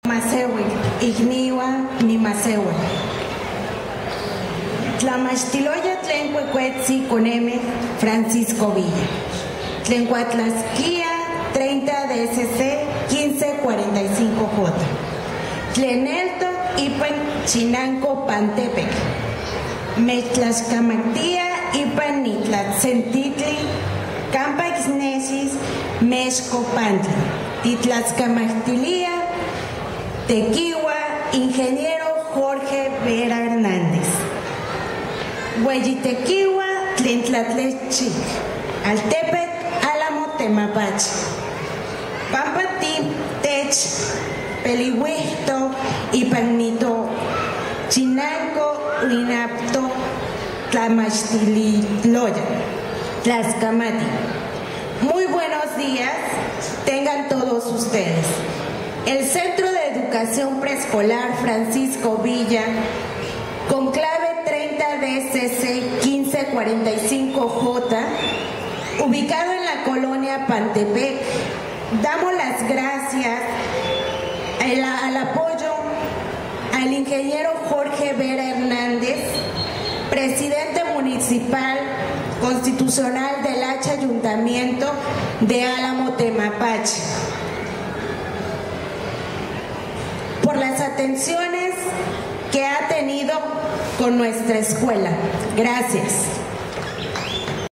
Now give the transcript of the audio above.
Masewe, igniwa ni masewe. Tlamachtiloya tlen cuecuetzi coneme Francisco Villa. Tlen cuatlasquia 30 DSC 1545J. Tlen elto ipan Chinanco Pantepec. Metlascamactia ipan Nitlatzentitli Campa Ixnesis Mexco Pantla. Titlascamactilia Tequiwa Ingeniero Jorge Vera Hernández. Hueyitequiwa Tlintlatlechik Altepec Álamo Temapache. Pampatim Tech Pelihuihto Ipanito Chinanco Uinapto Tlamachtiloya Tlaxcamati. Muy buenos días tengan todos ustedes. El Centro de Educación Preescolar Francisco Villa, con clave 30 DSC 1545J, ubicado en la colonia Pantepec, damos las gracias al apoyo al ingeniero Jorge Vera Hernández, presidente municipal constitucional del H Ayuntamiento de Álamo Temapache, por las atenciones que ha tenido con nuestra escuela. Gracias.